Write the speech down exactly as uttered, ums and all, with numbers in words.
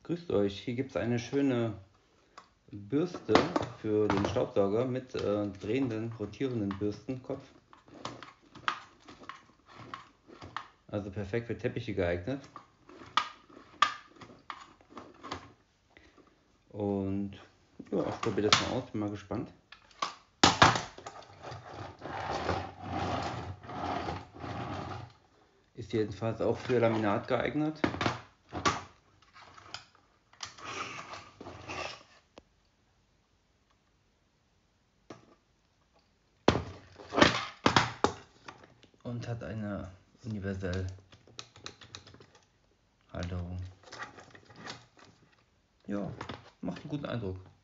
Grüßt euch, hier gibt es eine schöne Bürste für den Staubsauger mit äh, drehenden, rotierenden Bürstenkopf. Also perfekt für Teppiche geeignet. Und ja, ich probiere das mal aus, bin mal gespannt. Ist jedenfalls auch für Laminat geeignet. Und hat eine universelle Halterung. Ja, macht einen guten Eindruck.